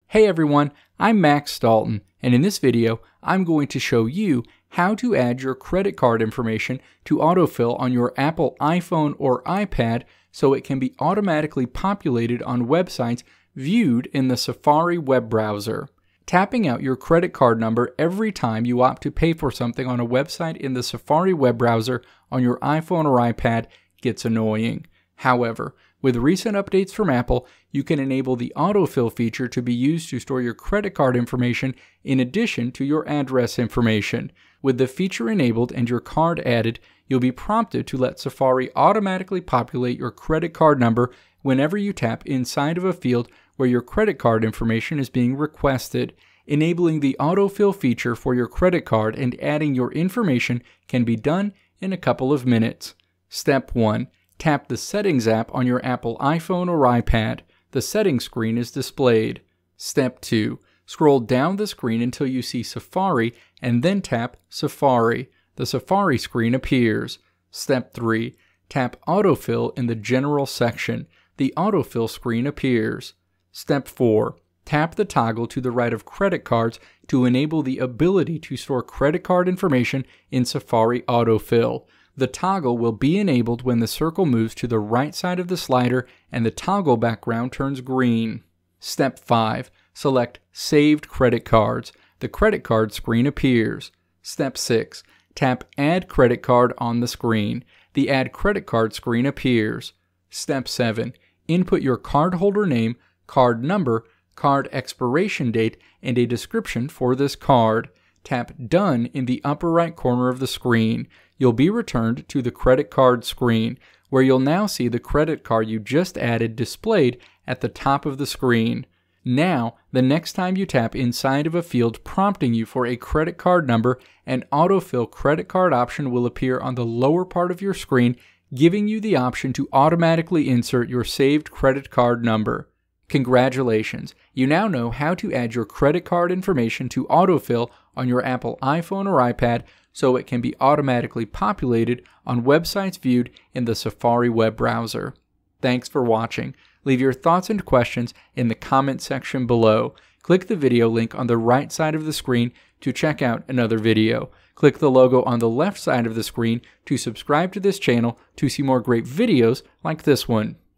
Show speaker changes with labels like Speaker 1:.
Speaker 1: Hey everyone, I'm Max Dalton, and in this video, I'm going to show you how to add your credit card information to autofill on your Apple iPhone or iPad so it can be automatically populated on websites viewed in the Safari web browser. Tapping out your credit card number every time you opt to pay for something on a website in the Safari web browser on your iPhone or iPad gets annoying. However, with recent updates from Apple, you can enable the autofill feature to be used to store your credit card information in addition to your address information. With the feature enabled and your card added, you'll be prompted to let Safari automatically populate your credit card number whenever you tap inside of a field where your credit card information is being requested. Enabling the autofill feature for your credit card and adding your information can be done in a couple of minutes. Step 1. Tap the Settings app on your Apple iPhone or iPad. The settings screen is displayed. Step 2. Scroll down the screen until you see Safari and then tap Safari. The Safari screen appears. Step 3. Tap Autofill in the General section. The Autofill screen appears. Step 4. Tap the toggle to the right of credit cards to enable the ability to store credit card information in Safari Autofill. The toggle will be enabled when the circle moves to the right side of the slider and the toggle background turns green. Step 5. Select Saved Credit Cards. The credit card screen appears. Step 6. Tap Add Credit Card on the screen. The Add Credit Card screen appears. Step 7. Input your cardholder name, card number, card expiration date, and a description for this card. Tap Done in the upper right corner of the screen. You'll be returned to the credit card screen, where you'll now see the credit card you just added displayed at the top of the screen. Now, the next time you tap inside of a field prompting you for a credit card number, an autofill credit card option will appear on the lower part of your screen, giving you the option to automatically insert your saved credit card number. Congratulations! You now know how to add your credit card information to autofill on your Apple iPhone or iPad so it can be automatically populated on websites viewed in the Safari web browser. Thanks for watching. Leave your thoughts and questions in the comment section below. Click the video link on the right side of the screen to check out another video. Click the logo on the left side of the screen to subscribe to this channel to see more great videos like this one.